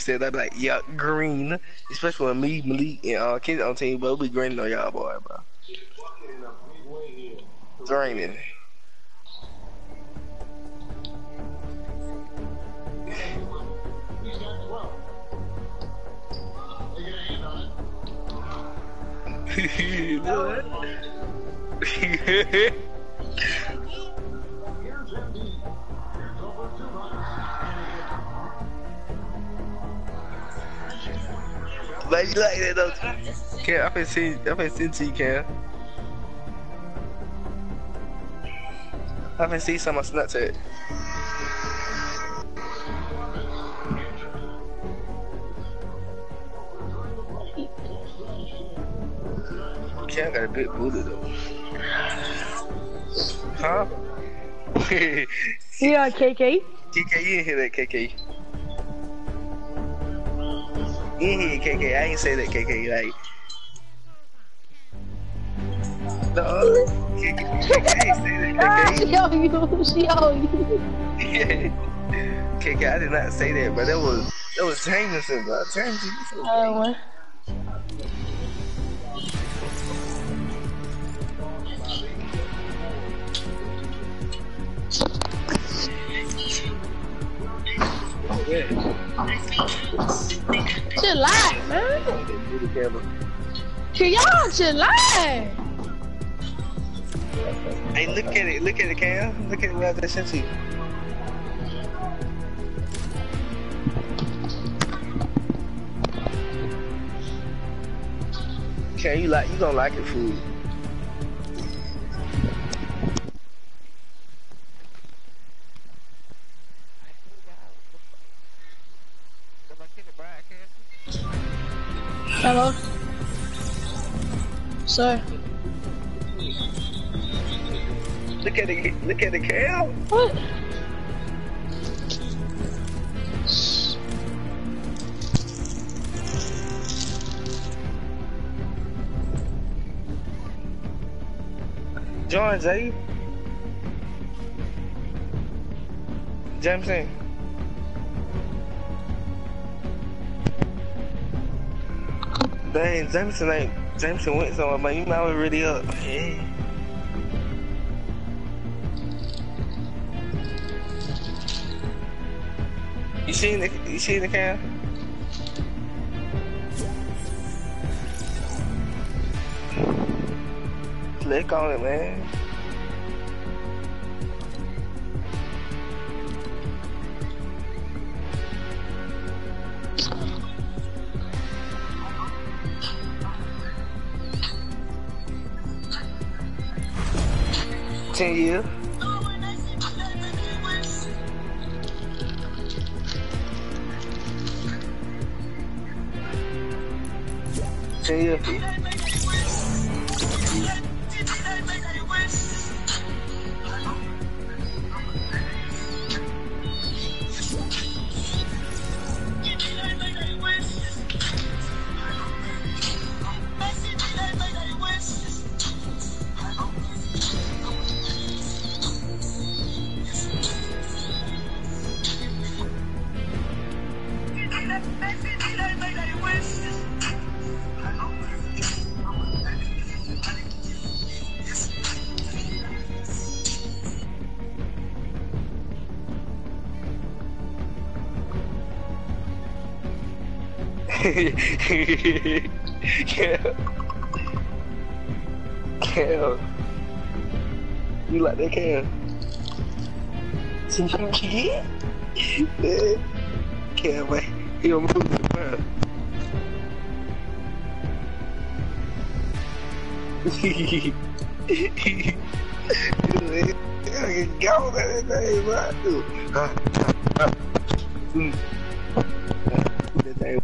said, I'd be like, yeah, green. Especially when me, Malik, and Kendrick on team, but we greening on y'all, boy, bro. It's raining. But you like that though? Cam, I've been seeing to you, Cam. I've been seeing some on Snapchat. Cam got a big booty though. Huh? Yeah, KK. KK, you didn't hear that, KK. You didn't hear KK. I ain't say that, KK. Like, no, KK ain't say that, KK. She on you. She on you. KK, I did not say that, but that was Jameson, bro. Jameson, you so gay. Chill out, man. Can y'all chill out? Hey, look at it, Cam. Look at what I just sent you. Cam, you gonna like it, food. Hello? Sir. Look at it, Cam. What? John Jay. Jameson. Dang, Jameson went somewhere, man. You know I was really up. Yeah. You seen the Cam? Click on it, man. Ten years. Cam. You like that, Cam? Cam, man. He gonna move the bird. Go that thing, bro.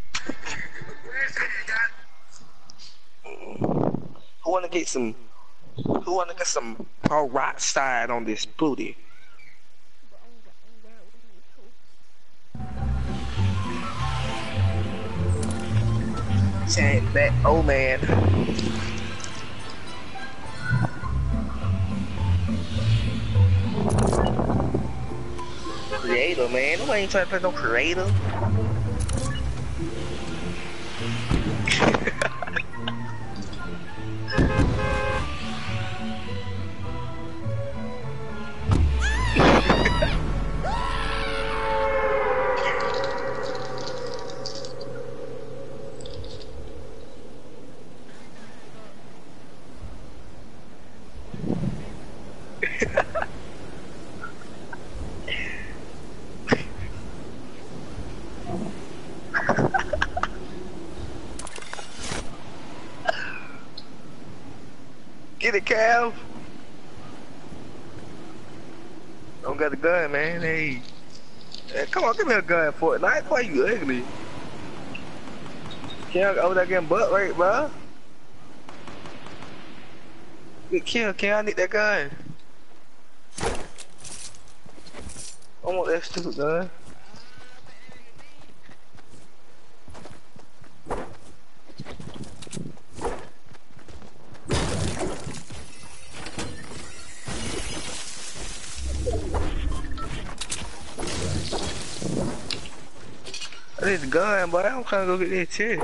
I want to get some Who wanna get some pro rock side on this booty? Saying that old man. Creator, man. Nobody ain't trying to play no creator. Get it, Cal. Don't got the gun, man. Hey, come on, give me a gun for it. Fortnite. Why you ugly? Cal over there getting butt right, bro. Good kill, Cal. I need that gun. I want that stupid gun. I need the gun, boy. I'm trying to go get that shit.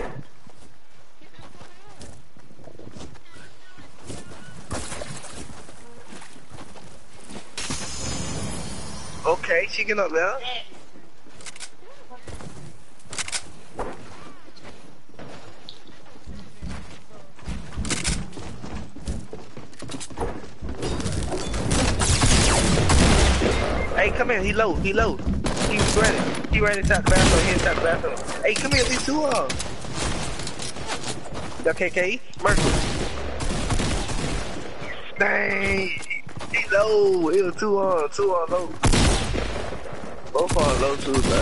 Okay, she getting up there. Hey, come here. He low. He low. He's running. He ran inside the bathroom. He inside the bathroom. Hey, come here. These two of them. Got KK. Mercy. Dang. He low. It was two on low. Both on low too, man.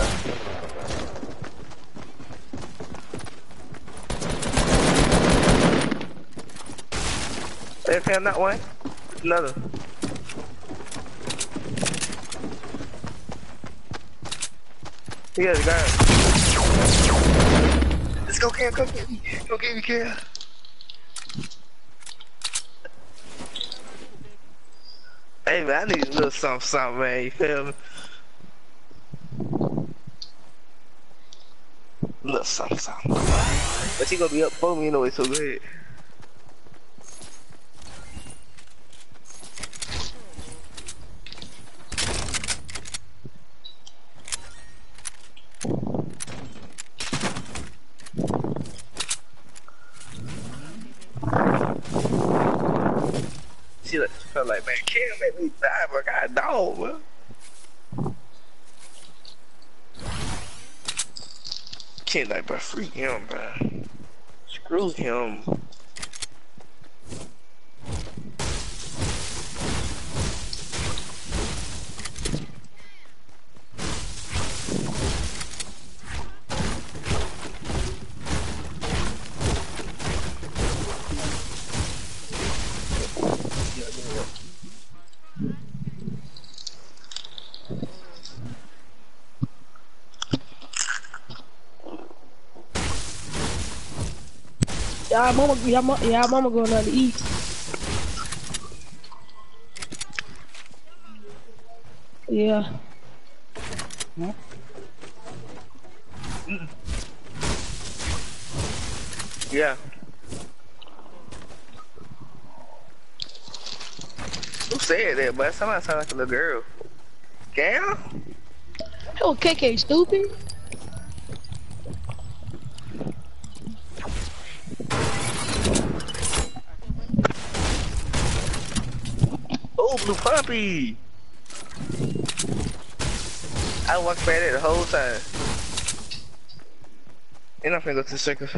They found that one. Another. He got a gun. Let's go, Cam. Go get me. Go get me, Cam. Hey, man, I need a little something, man. You feel me? Little something. But she gonna be up for me, you know it's so good. She felt like, man, can't make me die, but I got a dog, bro. Can't like, bro, freak him, bro. Screw him. Y'all mama going out to eat. Yeah. Hmm? Yeah. Who said that, but somebody sound like a little girl. Gal? Oh, KK, stupid. Oh, Blue Puppy! I walked by that the whole time. And I'm finna go to the circus.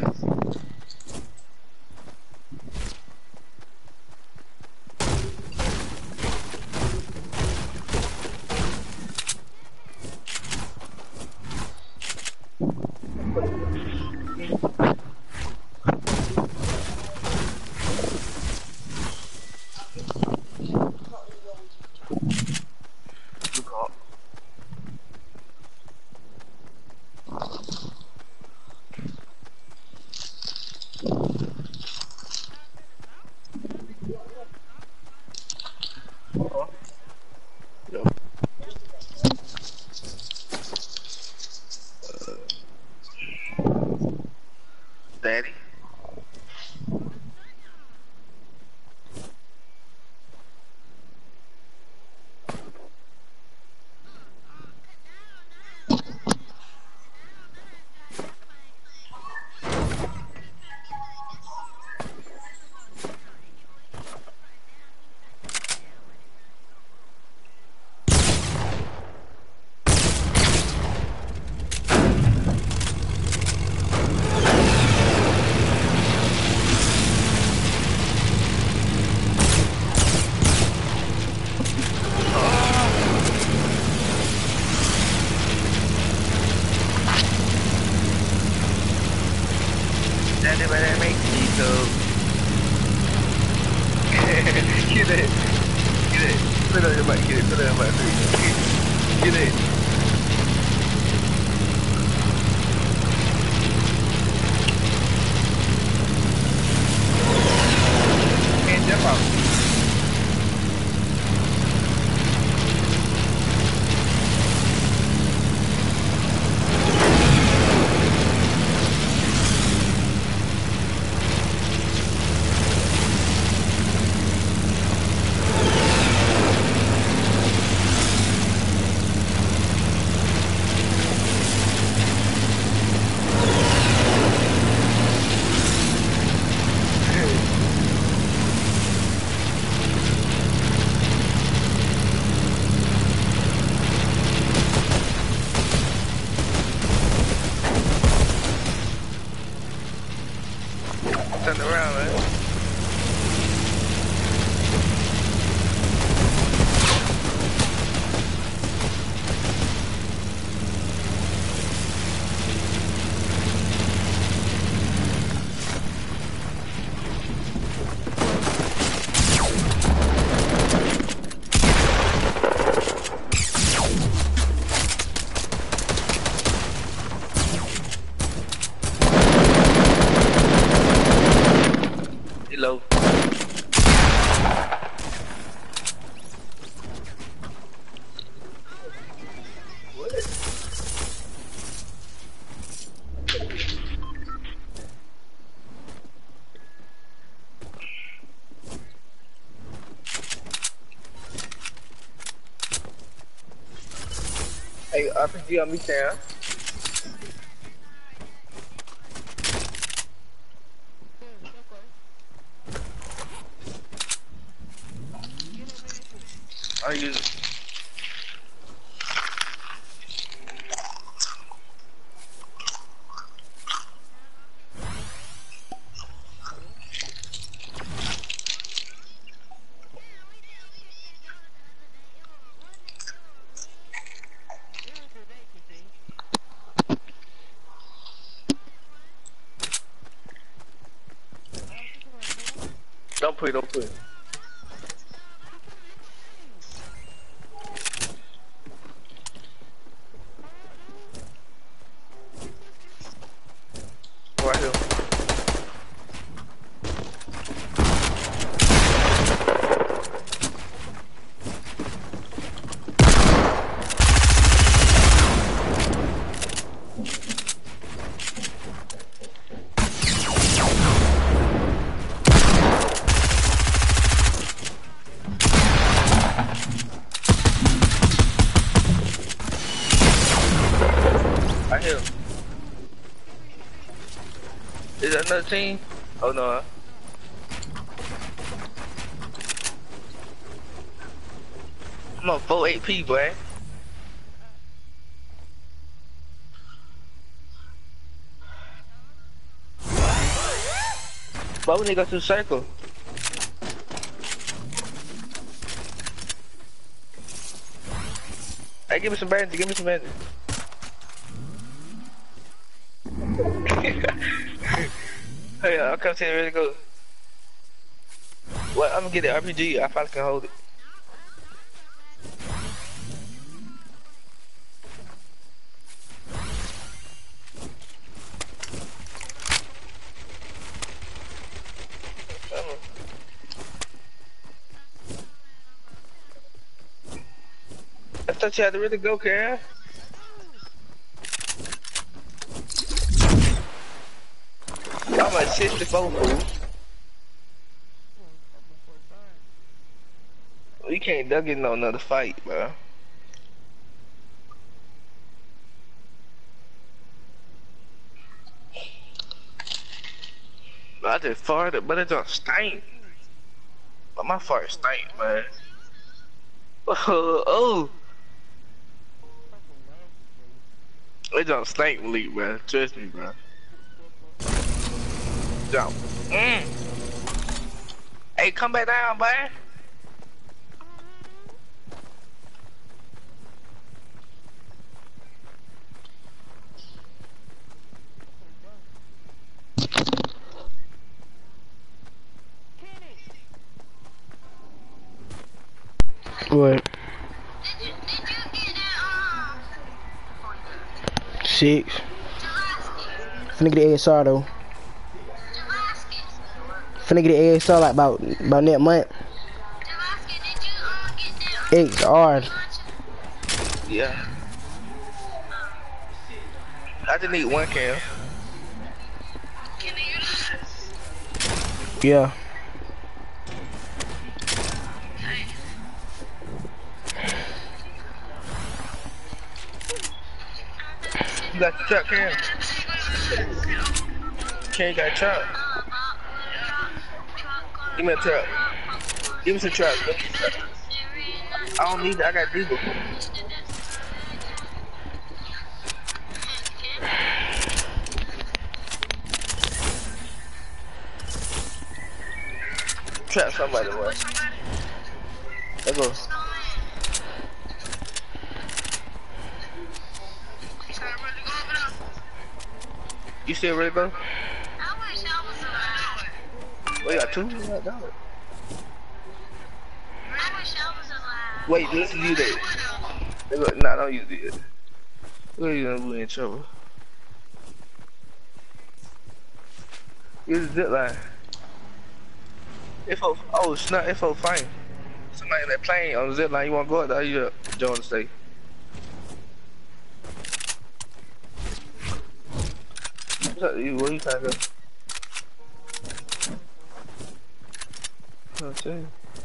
Uh-huh. Yo. Daddy. Daddy, but that makes me so. Get it. Get it. Put it on your mic. Get it. Put it on your mic. Get it. Man, jump out. Turn around, man. He low. Hey, RPG on me, Sam. I use it. Don't put it, don't put it. Right here. Right here. Is that another team? Oh no. I'm on 4 AP, boy. But we need to go to the circle. Hey, give me some bandages, give me some bandages. Hey, I'll come to you, ready to go. Well, I'm gonna get the RPG, I probably can hold it. I thought you had to really go, Karen. I'm at 64, fool. We can't duck in no another fight, bro. I just farted, but it don't stink. But my fart stink, man. Oh. It don't stink, Malik, bro. Trust me, bro. Jump. Hey, come back down, man. What? 6. Finna get the ASR though. Finna get the ASR like about next month. XR. Yeah. I just need one cam. Yeah. You got the truck, Cam? Cam got a truck. Give me a truck. Give me some truck. I don't need that. I got diesel. Trap somebody, boy. Let's go. You still ready, bro? We got 2? Wait, let's use that. Nah, don't use it. We're gonna be in trouble. Use the zip line. Oh snap, if fine. Somebody in that plane on the zip line, you wanna go out there, you join the stay. What's up, you? Where you trying to go? I'll tell you.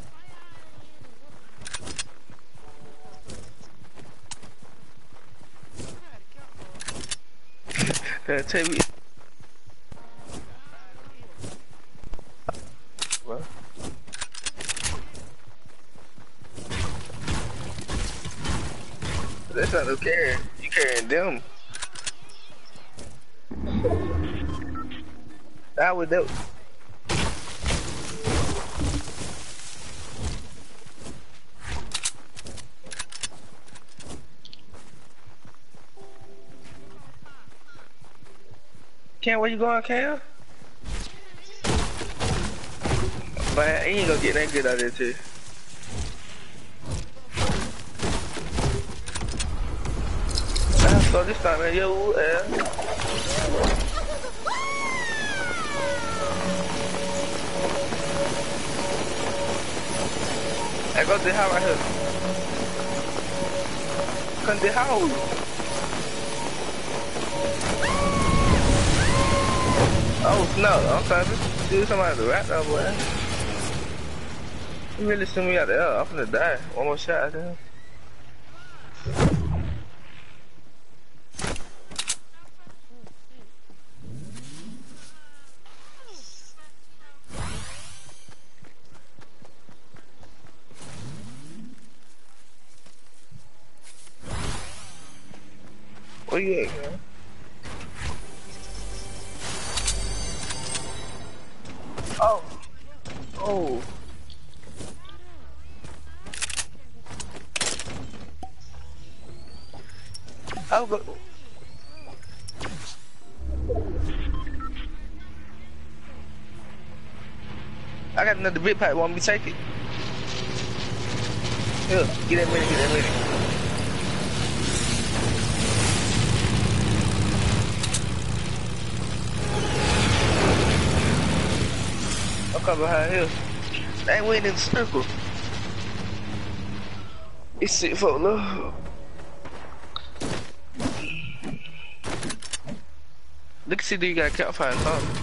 Tell me. What? That's not no carrying. You carrying them. I would do. Cam, where you going, Cam? Man, you ain't gonna get that good out of there, too. So this time, man, yo, I got the house right here. Come the house. Oh no, I'm trying to do somebody to rap that boy. You really send me out there, I'm finna die. One more shot at him. Where you at, man? Oh. Oh. I'll go. I got another big pipe. Want me to take it? Here, get that ready, get that ready. I'm coming behind here. They ain't waiting in the circle. It's sick folk, look. Look, see, do you got a campfire or something?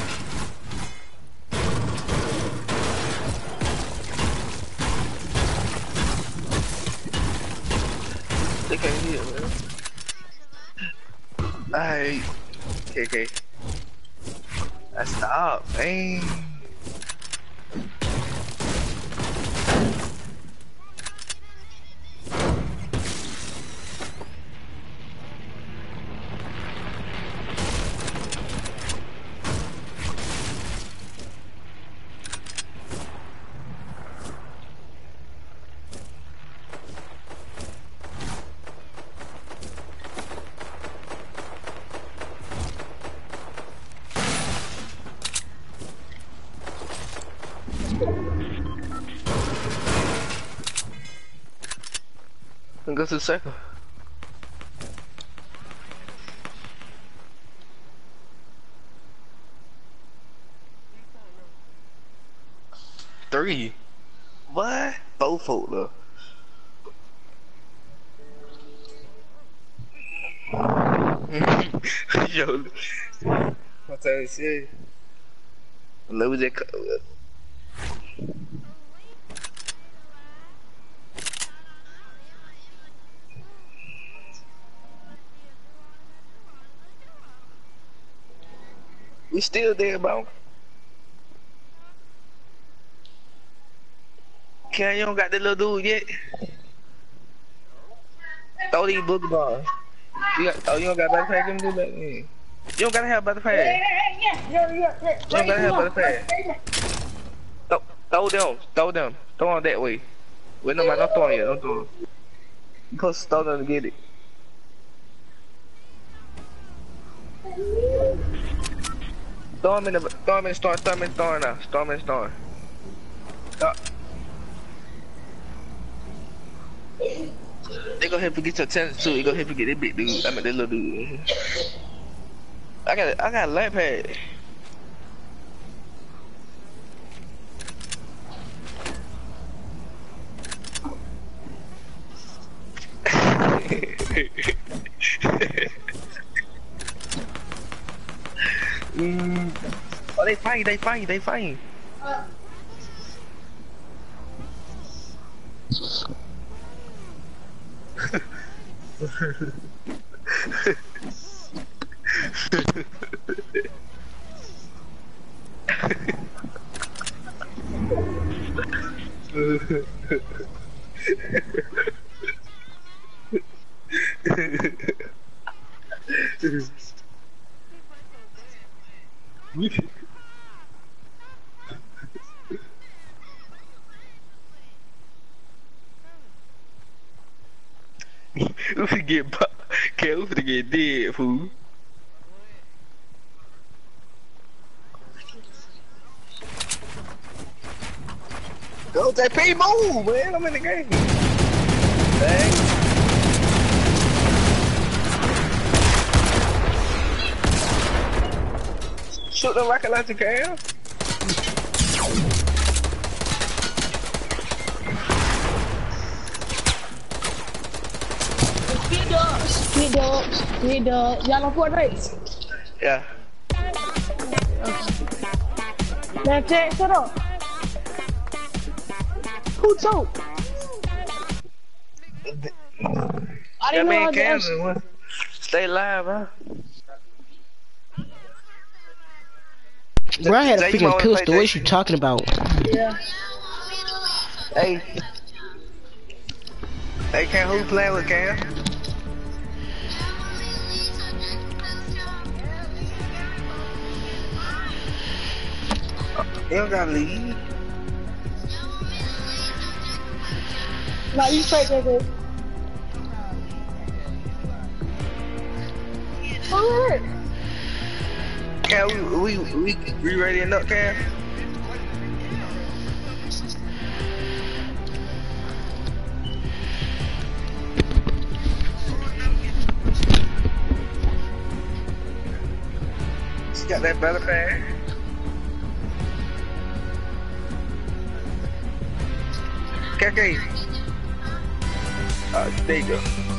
They can't hear, man. Alright. Okay. Stop, man. Go to the circle. Three. What? Both folk though. Yo. What's that shit? Lose it. We still there, bro. Ken, you don't got the little dude yet? Throw these boogie balls. You don't got backpack? Let me do that. You don't gotta have backpack. You don't gotta have backpack. Throw them. Throw them that way. Wait, no, man, don't throw them yet. Don't throw them. You supposed to throw them to get it. Throw him in the storm, throw him in the storm now. Storm in the storm. They go ahead and get your attention too. You go ahead and get that big dude. I mean that little dude. I got a light pad. Oh, they fighting. We finna get dead, fool. Go, JP, move, man. I'm in the game. Dang. Shoot the rocket launcher, Cam. Need y'all on Fort Race? Yeah. Now, Chad, shut up. Who choked? I didn't know Cameron, stay live, huh? Bro, I had a freaking pistol. What you talking about? Yeah. Hey, Cam, who playing with Cam? You don't gotta leave. No, you straight there, dude. Alright. Cam, we ready enough, Cam? She got that better pad. KK. There you go.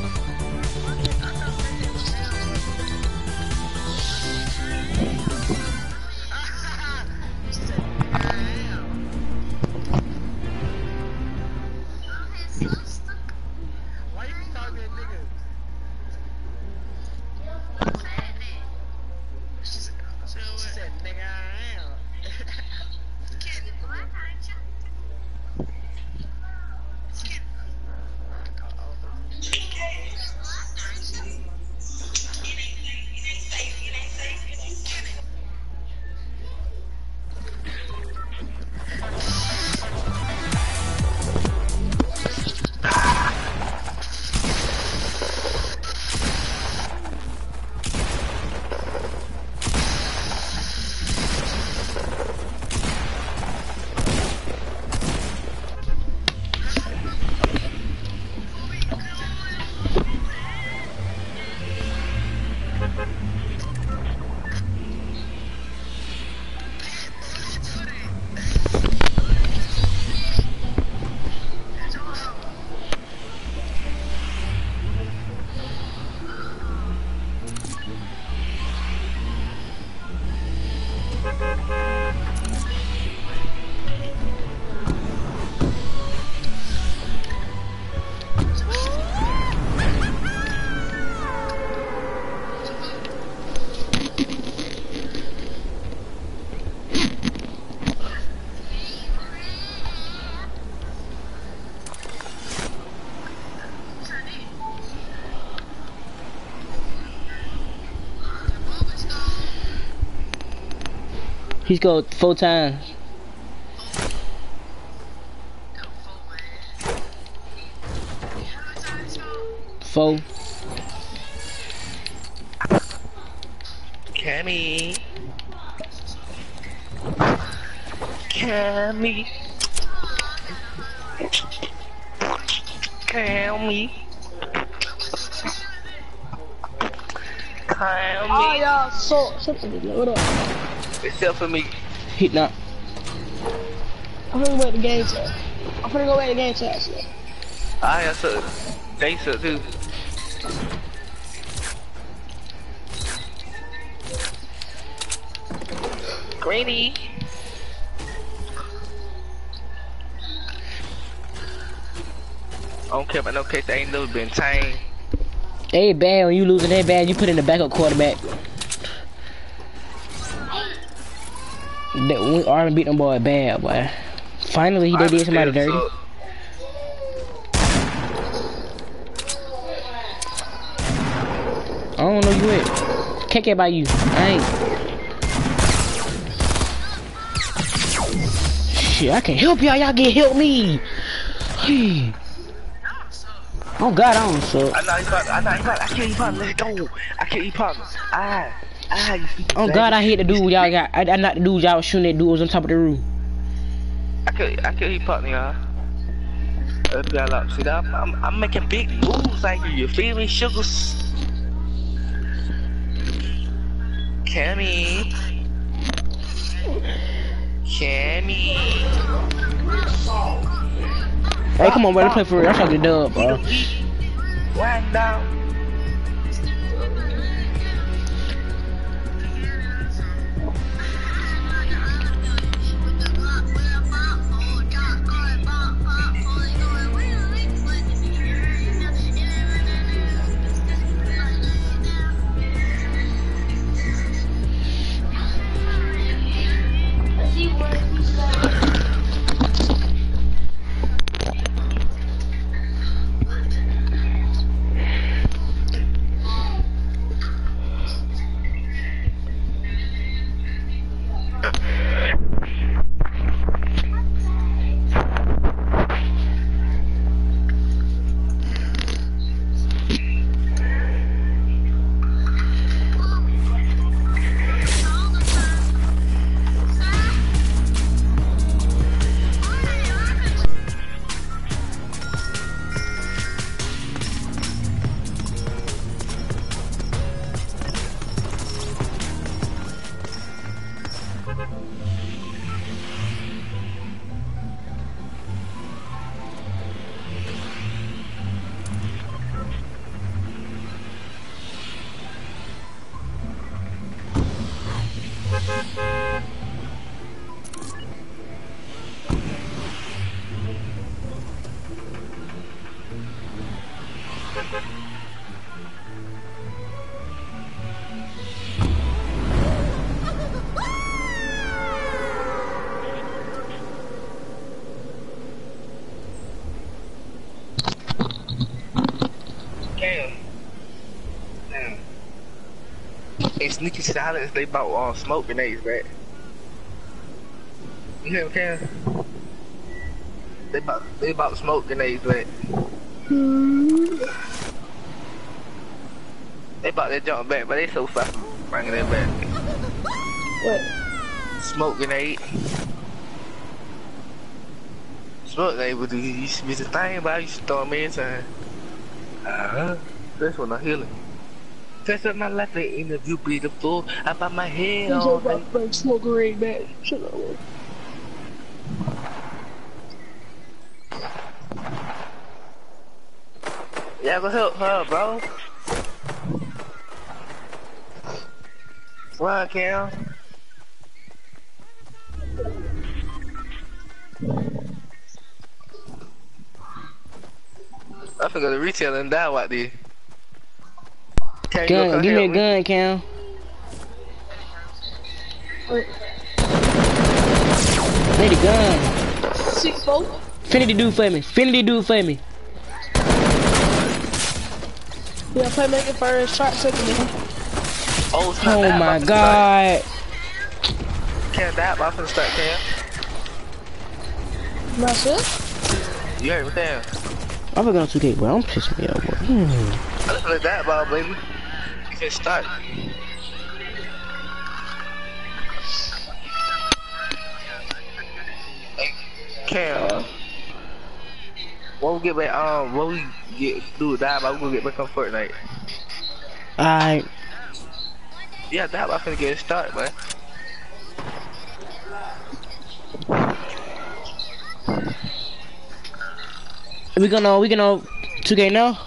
He's go 4 times. Four. Cammy. Cammy. Cammy. Oh, y'all, so what up? Except for me. Hit not. I'm gonna wait the game chat. I'm gonna go wait the game chat. So. I have to. They suck too. Greeny. I don't care about no case. They ain't never been tamed. Hey, bad when you losing that bad, you put in the backup quarterback. That we already beat them boy bad, boy. Finally, they did somebody dirty. I don't know you it. Can't care about you. I ain't. Shit, I can't help y'all. Y'all can't help me. Hey. Oh God, I don't suck. I know you probably. I can't even let it go. I can't even. Oh God, I hate the dude y'all got. I not the dude y'all was shooting at dudes on top of the roof. I can't eat partner, y'all. See, I'm making big moves like you feel me, sugars? Cammy. Hey, come on, bro. Let's play for real. I'm trying to get dub, bro. Wind down. In Sneaky Silence, they bought smoke grenades back. You hear what I'm saying? They bought smoke grenades back. They bought that junk back, but they so fast bringing that back. What? Smoke grenade. Smoke grenade used to be the thing, but I used to throw them anytime. That's when I'm healing. First of my life in the view beautiful. I put my head He's on. about to bring smoke grenade back. Shut up. Yeah, go help her, bro. Run, Cam. I forgot to retail and die out there. Gun, give me a gun, Cam. Need a gun. 6-4. Finity do for me. Finity do for me. Yeah, playmaker first, shot second. Oh my god. Can't die, but I'm finna start, Cam. That's it? You heard me, damn. I'm gonna go on 2K, bro. I'm pissing me off, bro. I just played that ball, baby. You can start. Cam. When we get back, when we get through that, we gonna get back on Fortnite. Alright. Yeah, that I'm finna get it started, man. We gonna 2K now?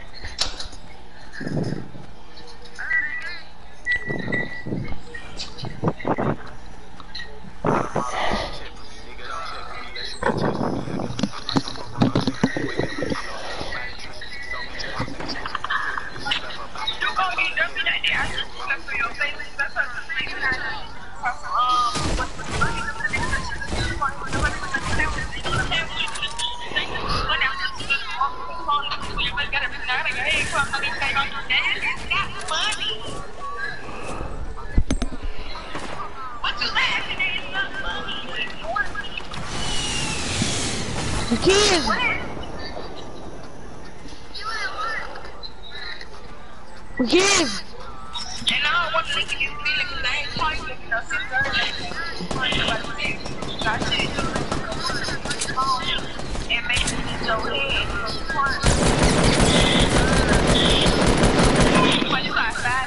Kids! Kids! And I don't want to look at this feeling because I ain't quite looking up since and make it in your head. When you got fat,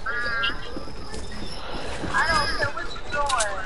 I don't care what you're doing.